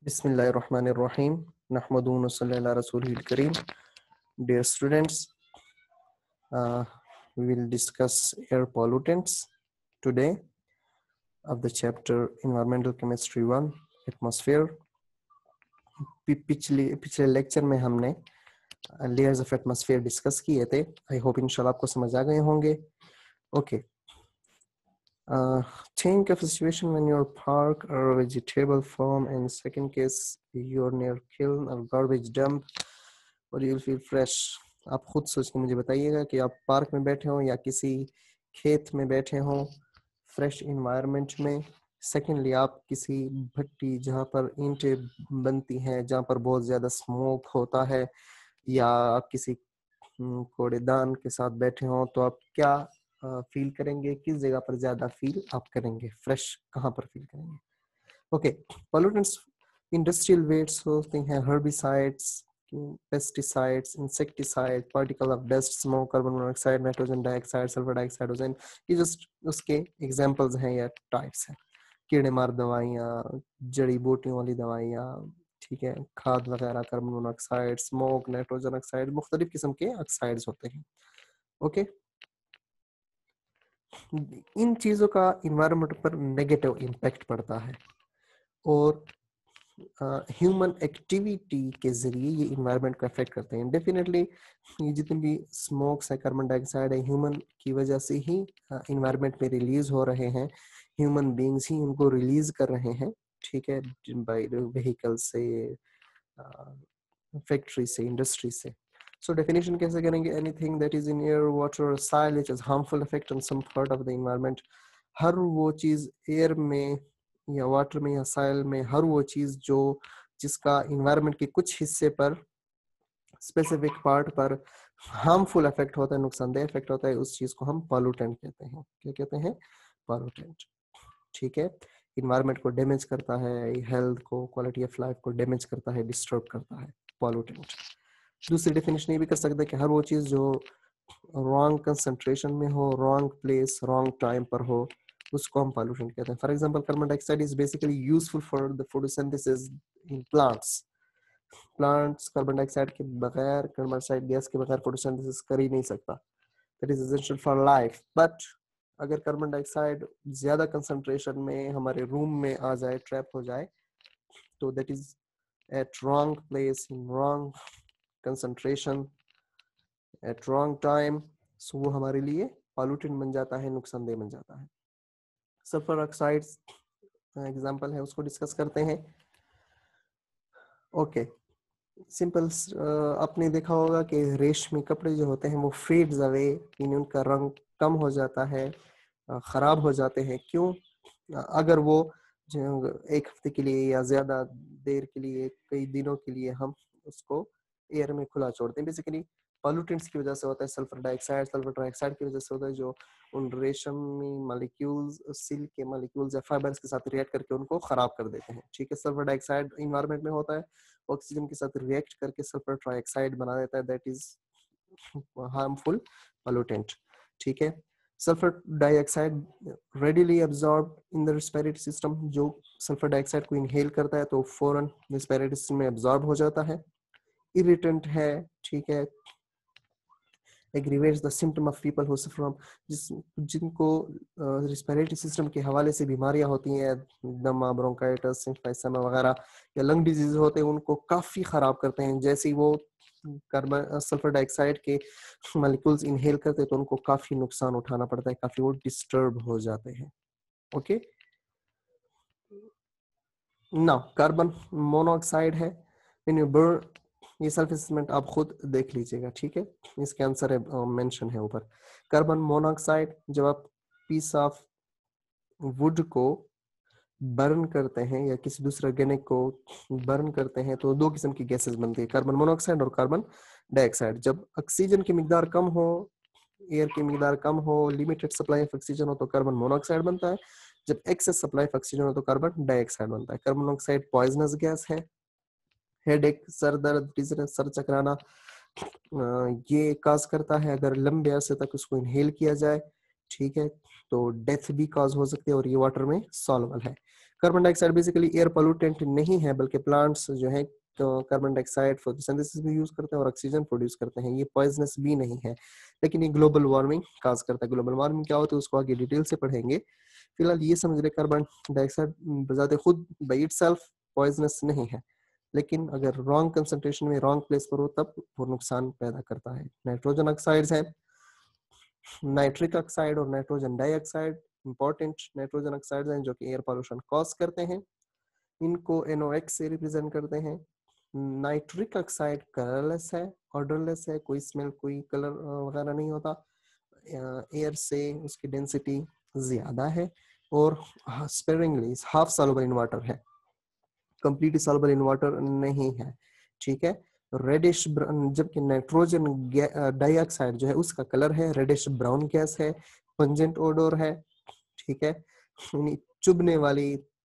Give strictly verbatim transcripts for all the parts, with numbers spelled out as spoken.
Bismillahirrahmanirrahim. Nahmaduhu wa nusalli ala rasulihil kareem. Dear students, uh, we will discuss air pollutants today of the chapter Environmental Chemistry one, Atmosphere. पि- पिछले पिछले lecture में हमने layers of atmosphere discuss किए थे. I hope इंशाल्लाह आपको समझ आ गए होंगे. Okay. Uh, think of a situation when your park or vegetable farm, and second case you're near kiln or garbage dump, or you'll feel fresh. आप खुद सोच के मुझे बताइएगा कि आप पार्क में बैठे हो या किसी खेत में बैठे हो फ्रेश इन्वायरमेंट में. सेकेंडली आप किसी भट्टी जहाँ पर ईंटें बनती हैं, जहाँ पर बहुत ज़्यादा स्मोक होता है, या आप किसी कूड़ेदान के साथ बैठे हो, तो आप क्या फील uh, करेंगे, किस जगह पर ज्यादा फील आप करेंगे, फ्रेश कहाँ पर फील करेंगे. ओके. पॉल्यूटेंट्स इंडस्ट्रियल वेट्स होते हैं, herbicides, pesticides, insecticide, particle of dust, smoke, carbon monoxide, nitrogen dioxide, sulphur dioxide, ozone. ये जस्ट उसके एग्जांपल्स हैं या टाइप्स हैं. कीड़े मार दवाइयाँ, जड़ी बूटियों वाली दवाइयाँ, ठीक है, खाद वगैरह, carbon monoxide, smoke, nitrogen oxide, मुख्तलिफ किस्म के ऑक्साइड्स होते हैं. ओके. इन चीजों का इन्वायरमेंट पर नेगेटिव इम्पैक्ट पड़ता है, और ह्यूमन uh, एक्टिविटी के जरिए ये इन्वायरमेंट को अफेक्ट करते हैं. डेफिनेटली ये जितने भी स्मोक्स है, कार्बन डाइऑक्साइड है, ह्यूमन की वजह से ही इन्वायरमेंट uh, में रिलीज हो रहे हैं. ह्यूमन बीइंग्स ही उनको रिलीज कर रहे हैं, ठीक है, बाय व्हीकल से, फैक्ट्री uh, से, इंडस्ट्री से. So definition कैसे करेंगे? Anything that is in air, water or soil which has harmful effect on some part of the environment. हर वो चीज एयर में या वाटर में या साइल में, हर वो चीज जो जिसका इन्वायरमेंट के कुछ हिस्से पर, स्पेसिफिक पार्ट पर हार्मफुल इफेक्ट होता है, नुकसानदेह इफेक्ट होता है, उस चीज को हम पॉल्यूटेंट कहते हैं. क्या कहते हैं? पॉल्यूटेंट. ठीक है. इन्वायरमेंट को डैमेज करता है, हेल्थ को, क्वालिटी ऑफ लाइफ को डैमेज करता है, डिस्टर्ब करता है, पॉल्यूटेंट. दूसरी डेफिनेशन ये भी कर सकते हैं कि हर वो चीज जो रॉन्ग कंसंट्रेशन में हो, रॉन्ग प्लेस, रॉन्ग टाइम पर हो, उसको हम पॉल्यूटेंट कहते हैं. For example, carbon dioxide is basically useful for the photosynthesis in plants. Plants carbon dioxide के बगैर, कार्बन डाइऑक्साइड गैस के बगैर फोटोसिंथेसिस कर ही नहीं सकता. That is essential for life. But अगर कार्बन डाइऑक्साइड ज्यादा कंसंट्रेशन में हमारे रूम में आ जाए, ट्रैप हो जाए, तो that is at wrong place, in wrong concentration, at wrong time, so वो हमारे लिए पॉल्यूटेंट बन जाता है, नुकसानदेह बन जाता है. सल्फर ऑक्साइड्स एग्जांपल है, उसको डिस्कस करते हैं. ओके. सिंपल. आपने देखा होगा कि रेशमी कपड़े जो होते हैं वो फेड्स अवे, यानी उनका रंग कम हो जाता है, खराब हो जाते हैं. क्यों? अगर वो एक हफ्ते के लिए या ज्यादा देर के लिए, कई दिनों के लिए हम उसको एयर में खुला छोड़ते हैं. बेसिकली पॉल्यूटेंट्स की वजह से होता है. सल्फर डाइऑक्साइड, सल्फर डाइऑक्साइड की वजह से होता है, जो उन रेशमी मॉलिक्यूल्स, सिल्क के मॉलिक्यूल्स या फाइबर्स के साथ रिएक्ट करके उनको खराब कर देते हैं. ठीक है. सल्फर डाइऑक्साइड इन्वायरमेंट में होता है, ऑक्सीजन के साथ रिएक्ट करके सल्फर ट्राइऑक्साइड बना देता है. That is harmful pollutant. ठीक है. Sulphur dioxide readily absorb in the respiratory system. जो सल्फर डाइऑक्साइड को इनहेल करता है तो फौरन रेस्पिरेटरी सिस्टम में एब्जॉर्ब हो जाता है. इरिटेंट है. ठीक है. aggravates the symptom of people who suffer from, जिस जिनको रेस्पिरेटरी सिस्टम के हवाले से बीमारियां होती हैं, दमा, ब्रोंकाइटिस, एम्फाइसेमा वगैरह, या लंग डिजीज होते हैं, उनको काफी खराब करते हैं. जैसे ही वो कार्बन सल्फर डाइऑक्साइड के मॉलिक्यूल्स इनहेल करते हैं तो उनको काफी नुकसान उठाना पड़ता है, काफी वो डिस्टर्ब हो जाते हैं. ओके. नाउ कार्बन मोनोऑक्साइड है. व्हेन यू बर्न, ये सेल्फ असेसमेंट आप खुद देख लीजिएगा. ठीक है. इसके आंसर है, मेंशन है ऊपर. कार्बन मोनोऑक्साइड, जब आप पीस ऑफ वुड को बर्न करते हैं या किसी दूसरे ऑर्गेनिक को बर्न करते हैं तो दो किस्म की गैसेस बनती है, कार्बन मोनोऑक्साइड और कार्बन डाइऑक्साइड. जब ऑक्सीजन की मिकदार कम हो, एयर की मिकदार कम हो, लिमिटेड सप्लाई ऑफ ऑक्सीजन हो, तो कार्बन मोनोऑक्साइड बनता है. जब एक्सेस सप्लाई ऑफ ऑक्सीजन हो तो कार्बन डाइऑक्साइड बनता है. कार्बन मोनोऑक्साइड पॉइजनस गैस है. हेडेक, सर दर्द, डिजीनेस, सर चकराना, ये काज करता है अगर लंबे अरसे तक उसको इनहेल किया जाए. ठीक है. तो डेथ भी काज हो सकती है, और ये वाटर में सॉल्युबल है. Carbon dioxide basically air pollutant नहीं है, बल्कि प्लांट्स जो है कार्बन डाइऑक्साइड फोटोसिंथेसिस में यूज करते हैं और ऑक्सीजन प्रोड्यूस करते हैं। ये पॉइजनस भी नहीं है, लेकिन ये ग्लोबल वार्मिंग काज करता है। ग्लोबल वार्मिंग क्या होता है उसको आगे डिटेल से पढ़ेंगे। फिलहाल ये समझ रहे कार्बन डाइऑक्साइड बजाते खुद बाय इटसेल्फ पॉइजनस नहीं है, लेकिन अगर रॉन्ग कंसंट्रेशन में रॉन्ग प्लेस पर हो तब वो नुकसान पैदा करता है। नाइट्रोजन ऑक्साइड्स हैं, नाइट्रिक ऑक्साइड और nitrogen dioxide important nitrogen oxides हैं जो कि एयर पोल्यूशन कॉज करते हैं। इनको एन ओ एक्स से रिप्रेजेंट करते हैं। नाइट्रिक ऑक्साइड कलरलेस है, ऑर्डरलेस है, कोई स्मेल कोई कलर वगैरह नहीं होता। एयर से उसकी डेंसिटी ज्यादा है और sparingly half soluble in water है, कंप्लीटली सॉल्युबल इन वाटर नहीं है। ठीक है, रेडिश, जबकि नाइट्रोजन डाइऑक्साइड जो है उसका कलर है रेडिश ब्राउन गैस है, पंजेंट ओडोर है। ठीक है, चुभने वाली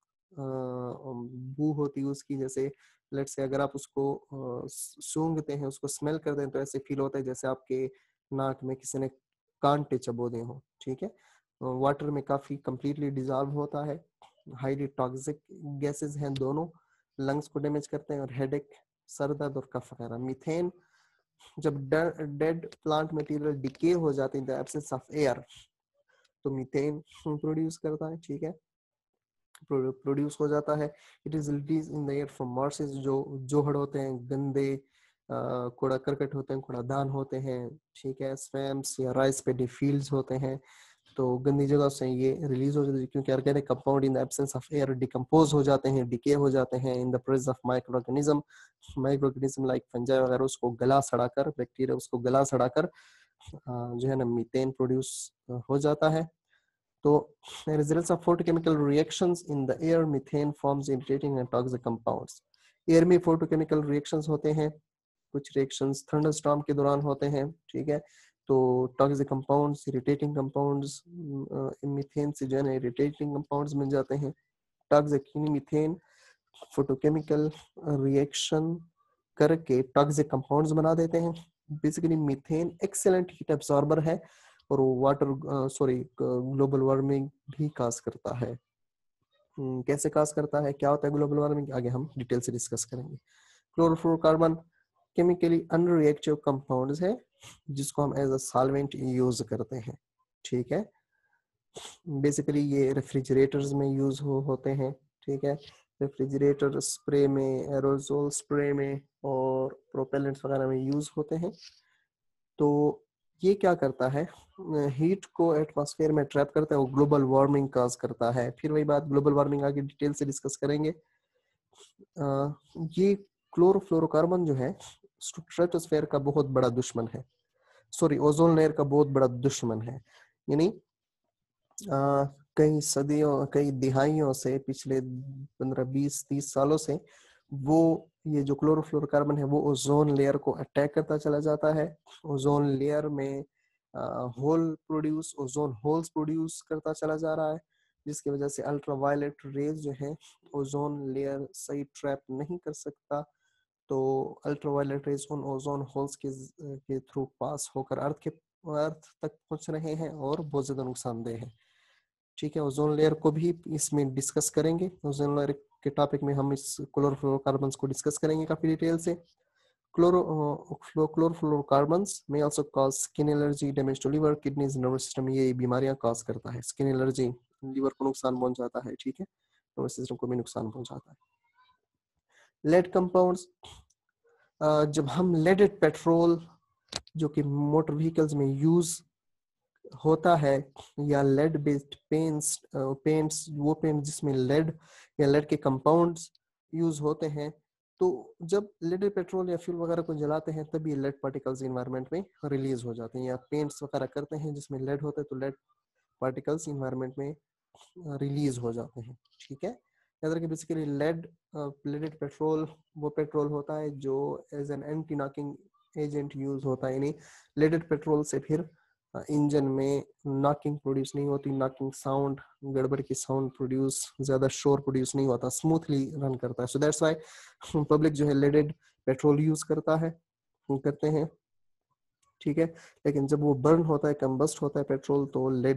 बू होती है उसकी, जैसे लेट से अगर आप उसको सूंघते हैं, उसको स्मेल करते हैं तो ऐसे फील होता है जैसे आपके नाक में किसी ने कांटे चबो दिए हो। ठीक है, वाटर में काफी कंप्लीटली डिजॉल्व होता है। हाईली टॉक्सिक गैसेस हैं दोनों, लंग्स को डैमेज करते हैं और हेडेक, सर दर्द और कफ वगैरह। मीथेन, जब डेड प्लांट मटेरियल डिके हो जाते हैं in the absence of air तो मीथेन प्रोड्यूस करता है। ठीक है, प्रोड्यूस हो जाता है। It is release in the air from marshes, जो जोहड़ होते हैं, गंदे कूड़ा करकट होते हैं, कूड़ादान होते हैं। ठीक है, स्वैम्स या राइस पेडी फील्ड्स होते हैं, तो गंदी जगह से ये रिलीज हो जाती है क्योंकि organic compound in the absence of air decompose हो जाते हैं, डिके हो जाते हैं in the presence of microorganism. Microorganism like fungi वगैरह उसको गला सड़ाकर, बैक्टीरिया उसको गला सड़ाकर जो है ना मीथेन प्रोड्यूस हो जाता है। तो results of photochemical reactions in the air, methane forms irritating and toxic compounds. Air में photochemical reactions होते हैं, कुछ reactions thunderstorm के दौरान होते हैं। ठीक है, तो toxic compounds, irritating compounds, methane से जो है ना irritating compounds मिल जाते हैं। toxic मीथेन photochemical reaction करके toxic compounds बना देते हैं। Basically methane excellent heat absorber है और वाटर सॉरी ग्लोबल वार्मिंग भी काज करता है। hmm, कैसे काज करता है, क्या होता है ग्लोबल वार्मिंग, आगे हम डिटेल से डिस्कस करेंगे। क्लोरोफ्लोरोकार्बन केमिकली अनरिएक्टिव कंपाउंड्स है जिसको हम एज अ सॉल्वेंट यूज करते हैं। ठीक है, बेसिकली ये रेफ्रिजरेटर्स में यूज हो, होते हैं। ठीक है, रेफ्रिजरेटर स्प्रे में, एरोसोल स्प्रे में और प्रोपेलेंट्स वगैरह में यूज होते हैं। तो ये क्या करता है, हीट को एटमॉस्फेयर में ट्रैप करता है, वो ग्लोबल वार्मिंग काज करता है। फिर वही बात, ग्लोबल वार्मिंग आगे डिटेल से डिस्कस करेंगे। आ, ये क्लोरोफ्लोरोकार्बन जो है स्ट्रेटोस्फेयर का बहुत बड़ा दुश्मन है, सॉरी ओजोन लेयर का बहुत बड़ा दुश्मन है। यानी कई सदियों, कई दिहाइयों से, पिछले पंद्रह बीस तीस सालों से वो ये जो क्लोरोफ्लोरोकार्बन है वो ओजोन लेयर को अटैक करता चला जाता है। ओजोन लेयर में hole produce ozone holes produce करता चला जा रहा है, जिसकी वजह से अल्ट्रावायलेट रेज जो है ओजोन लेयर सही ट्रैप नहीं कर सकता। तो अल्ट्रावायलेट रेज उन ओजोन होल्स के के थ्रू पास होकर अर्थ के अर्थ तक पहुंच रहे हैं और बहुत ज्यादा नुकसानदेह है। ठीक है, ओजोन लेयर को भी इसमें डिस्कस करेंगे। ओजोन लेयर के टॉपिक में हम इस क्लोरोफ्लोरोकार्बन्स को डिस्कस करेंगे काफी डिटेल से। Chloro chlorofluorocarbons may also cause skin allergy, damage to liver, kidneys, nervous system, ये बीमारियां कॉज करता है। स्किन एलर्जी, लिवर को नुकसान पहुंच जाता है। ठीक है, नर्वस सिस्टम को भी नुकसान पहुंचाता है। लेड कंपाउंड्स, जब हम लेडेड पेट्रोल जो कि मोटर व्हीकल्स में यूज होता है या लेड बेस्ड पेंट्स पेंट्स वो पेंट जिसमें लेड या लेड के कंपाउंड्स यूज होते हैं, तो जब लेडेड पेट्रोल या फ्यूल वगैरह को जलाते हैं तब ये लेड पार्टिकल्स इन्वायरमेंट में रिलीज हो जाते हैं। या पेंट्स वगैरह करते हैं जिसमें लेड होता है तो लेड पार्टिकल्स इन्वायरमेंट में रिलीज हो जाते हैं। ठीक है, याद रखिए बेसिकली लेड लेडेड पेट्रोल वो पेट्रोल होता है जो as an anti knocking agent use होता है। यानी लेडेड पेट्रोल से फिर इंजन में नॉकिंग प्रोड्यूस नहीं होती, नॉकिंग साउंड, गड़बड़ की साउंड प्रोड्यूस, ज्यादा शोर प्रोड्यूस नहीं होता, स्मूथली रन करता है। सो दैट्स व्हाई पब्लिक जो है लेडेड पेट्रोल यूज करता है करते हैं। ठीक है, लेकिन जब वो बर्न होता है, कंबस्ट होता है पेट्रोल, तो लेड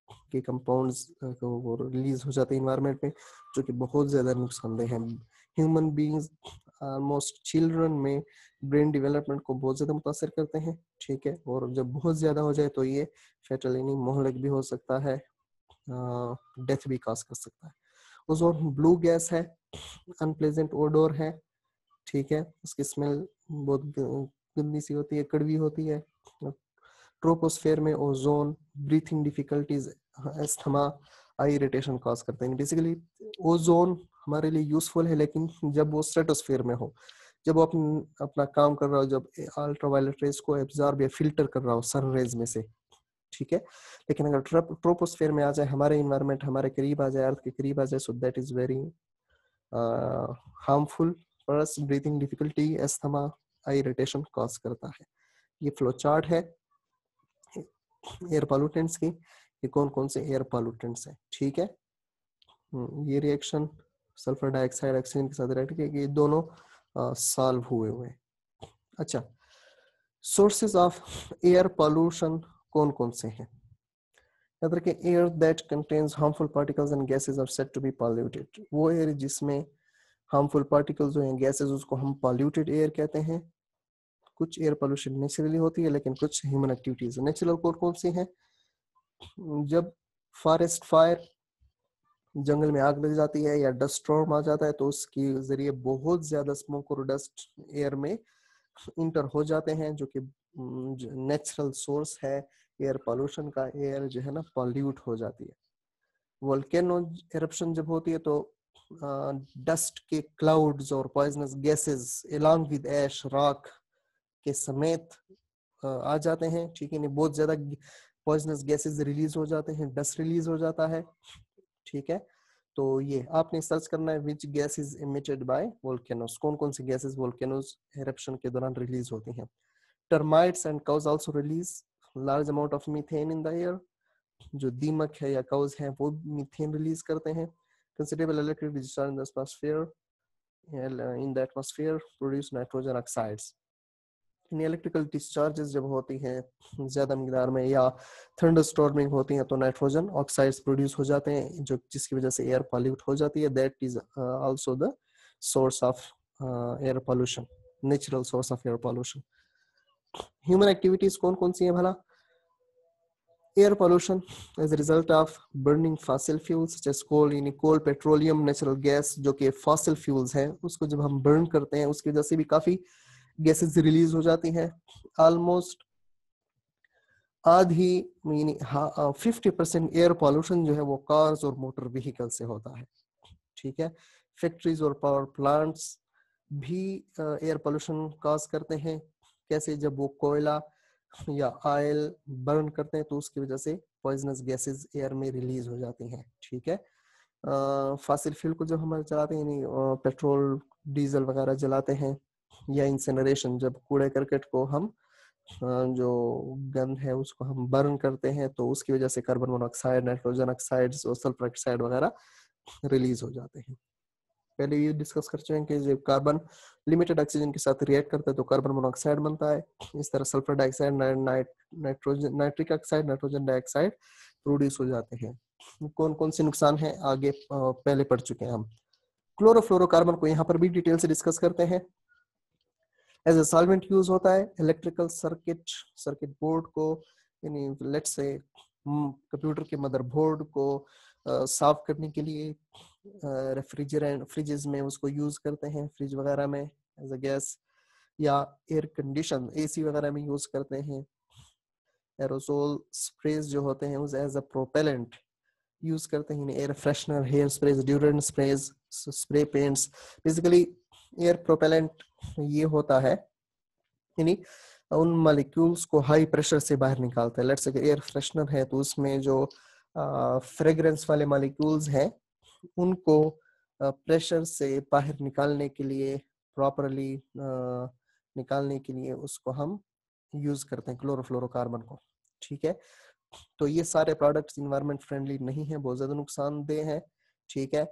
के कंपाउंड्स वो रिलीज हो जाते हैं इन्वायरमेंट में, जो कि बहुत ज्यादा नुकसानदेह हैं। ह्यूमन बीइंग्स ऑलमोस्ट चिल्ड्रन में ब्रेन डेवलपमेंट को बहुत ज्यादा मुतासर करते हैं, ठीक है, और जब बहुत ज्यादा हो जाए तो ये फेटल यानी मोहलिक भी हो सकता है, डेथ भी कॉज कर सकता है। ओजोन ब्लू गैस है, अनप्लेजेंट ओडोर है, ठीक है, उसकी स्मेल बहुत गंदी सी होती है, कड़वी होती है। ट्रोपोस्फेयर में ozone breathing difficulties, asthma, eye irritation cause करते हैं। बेसिकली ओजोन हमारे लिए यूजफुल है, लेकिन जब वो स्ट्रेटोस्फेयर में हो, जब वो अपन अपना काम कर रहा हो, जब अल्ट्रावायलेट रेज को एब्जॉर्ब या फिल्टर कर रहा हो सन रेज में से, ठीक है। लेकिन अगर ट्रोपोस्फेयर में आ जाए, हमारे इन्वायरमेंट हमारे करीब आ जाए, अर्थ के करीब आ जाए, so that is very harmful for us, breathing difficulty, asthma, eye irritation cause करता है। ये फ्लो चार्ट है एयर पॉल्यूटेंट्स की, ये कौन कौन से एयर पॉल्यूटेंट्स हैं, ठीक है। ये रिएक्शन सल्फर डाइऑक्साइड ऑक्सीजन के साथ रिएक्ट किया, ये दोनों सॉल्व हुए हुए हैं। अच्छा, सोर्सेज ऑफ एयर पॉल्यूशन कौन कौन से हैं? याद रखें, air that contains harmful particles and gases are said to be polluted. वो एयर जिसमें हार्मफुल पार्टिकल्स जो हैं, गैसेस, उसको हम पॉल्यूटेड एयर कहते हैं। कुछ एयर पॉल्यूशन नेचुरली होती है, लेकिन कुछ ह्यूमन एक्टिविटीज। नेचुरल कौन कौन सी हैं? जब फॉरेस्ट फायर, जंगल में आग लग जाती है, या डस्ट स्टॉर्म आ जाता है, तो उसके जरिए बहुत ज्यादा स्मोक और डस्ट एयर में इंटर हो जाते हैं, जो कि नेचुरल सोर्स है एयर पॉल्यूशन का। एयर जो है ना पॉल्यूट हो जाती है। वोल्केनो एरप्शन जब होती है, तो डस्ट के क्लाउड्स और poisonous gases along with ash rock के समेत आ जाते हैं, ठीक है। नहीं, बहुत ज्यादा पॉइजनस गैसेस रिलीज हो जाते हैं, डस्ट रिलीज हो जाता है, ठीक है। तो ये आपने सर्च करना है, which gas is emitted by volcanoes, कौन कौन सी गैसेस वोल्केनोस एरप्शन के दौरान रिलीज होती हैं। Termites and cows also release large amount of methane in the air. जो दीमक है या काउज है, वो मीथेन रिलीज करते हैं। Considerable electric discharge in the atmosphere in the atmosphere produce nitrogen oxides. Electrical discharges जब होती हैं ज्यादा मिकदार में, या थंडर स्टॉर्मिंग होती है, तो नाइट्रोजन ऑक्साइड्स प्रोड्यूस हो जाते हैं, जो जिसकी वजह से एयर पॉल्यूट हो जाती है। That is also the source of air pollution, natural source of air pollution. Human activities कौन कौन सी हैं भला? Air pollution as a result of burning fossil fuels such as coal, यानी कोल, पेट्रोलियम, नेचुरल गैस, जो कि fossil fuels हैं, उसको जब हम बर्न करते हैं, उसकी वजह से भी काफी गैसेस रिलीज हो जाती हैं। ऑलमोस्ट आधी यानी फिफ्टी परसेंट एयर पॉल्यूशन जो है वो कार्स और मोटर व्हीकल से होता है, ठीक है। फैक्ट्रीज और पावर प्लांट्स भी एयर पॉल्यूशन कॉज करते हैं। कैसे? जब वो कोयला या ऑयल बर्न करते हैं, तो उसकी वजह से पॉइजनस गैसेस एयर में रिलीज हो जाती हैं, ठीक है। फॉसिल फ्यूल को जब हम चलाते हैं, यानी पेट्रोल डीजल वगैरह जलाते हैं, या इंसिनरेशन, जब कूड़े करकट को हम जो गंद है उसको हम बर्न करते हैं, तो उसकी वजह से कार्बन मोनोऑक्साइड, नाइट्रोजन ऑक्साइड्स और सल्फर ऑक्साइड वगैरह रिलीज हो जाते हैं। पहले ये डिस्कस कर चुके हैं कि जब कार्बन लिमिटेड ऑक्सीजन के साथ रिएक्ट करता है तो कार्बन मोनोऑक्साइड बनता है। इस तरह sulphur dioxide, nitrogen nitric oxide, nitrogen dioxide produce हो जाते हैं। कौन कौन से नुकसान है आगे पहले पढ़ चुके हैं हम। क्लोरोफ्लोरोकार्बन को यहाँ पर भी डिटेल से डिस्कस करते हैं। एज ए सॉल्वेंट यूज होता है। इलेक्ट्रिकल सर्किट सर्किट बोर्ड को, यानी लेट्स से कंप्यूटर के मदरबोर्ड को uh, साफ करने के लिए रेफ्रिजरेंट uh, फ्रिजेस में उसको यूज करते हैं, फ्रिज वगैरह में एज अ गैस, या एयर कंडीशन एसी वगैरह में यूज करते हैं। एरोसोल स्प्रेज जो होते हैं उस एज अ प्रोपेलेंट यूज करते हैं। Air freshener, hair sprays, deodorant sprays, spray paints. Basically air propellant ये होता है, यानी उन मॉलिक्यूल्स को हाई प्रेशर से बाहर निकालता है। लेट्स से एयर फ्रेशनर है तो उसमें जो फ्रेग्रेंस वाले मॉलिक्यूल्स हैं उनको प्रेशर से बाहर निकालने के लिए, प्रॉपरली निकालने के लिए उसको हम यूज करते हैं क्लोरोफ्लोरोकार्बन को, ठीक है। तो ये सारे प्रोडक्ट्स इन्वायरमेंट फ्रेंडली नहीं है, बहुत ज्यादा नुकसानदेह है, ठीक है।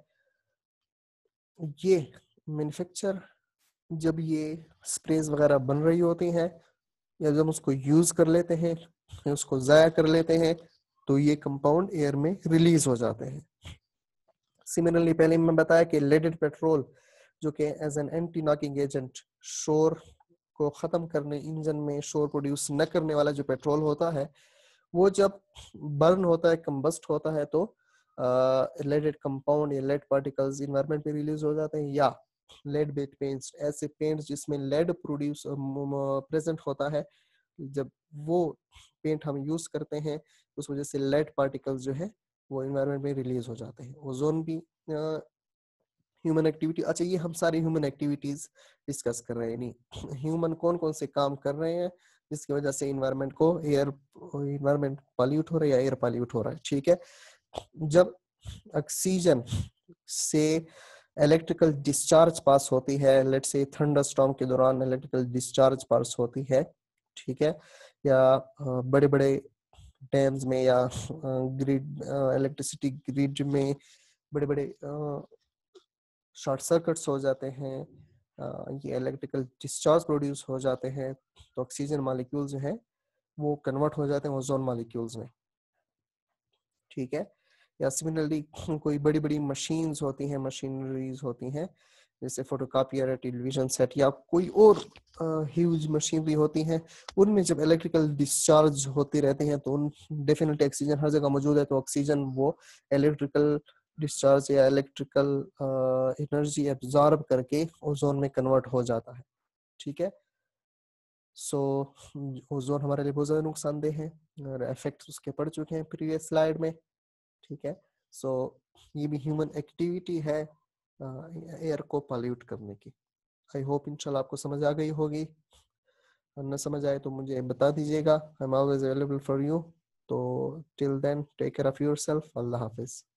ये मैन्युफैक्चर जब ये स्प्रेज वगैरह बन रही होती हैं, या जब उसको यूज कर लेते हैं, उसको जाया कर लेते हैं, तो ये कंपाउंड एयर में रिलीज हो जाते हैं। सिमिलरली पहले मैं बताया कि लेडेड पेट्रोल जो कि as an anti knocking agent शोर को खत्म करने, इंजन में शोर प्रोड्यूस न करने वाला जो पेट्रोल होता है, वो जब बर्न होता है, कंबस्ट होता है, तो लेडेड कंपाउंड या लेड पार्टिकल्स इन्वायरमेंट में रिलीज हो जाते हैं। या लेड बेस्ड पेंट्स, ऐसे पेंट्स जिसमें लेड प्रोड्यूस प्रेजेंट होता है, जब वो पेंट हम यूज करते हैं उस वजह से लेड पार्टिकल्स जो है वो इन्वायरमेंट में रिलीज हो जाते हैं। ओजोन भी ह्यूमन एक्टिविटी, अच्छा ये हम सारी ह्यूमन एक्टिविटीज डिस्कस कर रहे हैं, नहीं ह्यूमन कौन कौन से काम कर रहे हैं जिसकी वजह से इन्वायरमेंट को एयर इन्वायरमेंट पॉल्यूट हो रहा है या एयर पॉल्यूट हो रहा है। ठीक है, जब ऑक्सीजन से इलेक्ट्रिकल डिस्चार्ज पास होती है, लेट्स से थंडरस्टॉर्म के दौरान इलेक्ट्रिकल डिस्चार्ज पास होती है, ठीक है, या बड़े बड़े डैम्स में या ग्रिड इलेक्ट्रिसिटी ग्रिड में बड़े बड़े शॉर्ट सर्किट्स हो जाते हैं, ये इलेक्ट्रिकल डिस्चार्ज प्रोड्यूस हो जाते हैं, तो ऑक्सीजन मॉलिक्यूल जो है वो कन्वर्ट हो जाते हैं ओजोन मॉलिक्यूल्स में। ठीक है, या सिमिलरली कोई बड़ी बड़ी मशीन्स होती हैं, मशीनरीज होती हैं, जैसे फोटोकॉपियर या टेलीविजन सेट या कोई और ह्यूज मशीनरी होती हैं, उनमें जब इलेक्ट्रिकल डिस्चार्ज होते रहते हैं तो उन डेफिनेटली ऑक्सीजन हर जगह मौजूद है, तो ऑक्सीजन वो इलेक्ट्रिकल डिस्चार्ज या इलेक्ट्रिकल एनर्जी एब्जॉर्ब करके ओजोन में कन्वर्ट हो जाता है। ठीक है, सो ओजोन हमारे लिए बहुत ज्यादा नुकसानदेह है और इफेक्ट्स उसके पड़ चुके हैं प्रीवियस स्लाइड में। ठीक है, सो ये भी ह्यूमन एक्टिविटी है एयर को पॉल्यूट करने की। आई होप इंशाल्लाह आपको समझ आ गई होगी, और न समझ आए तो मुझे बता दीजिएगा, I am always available for you. तो till then take care of yourself, अल्लाह हाफिज।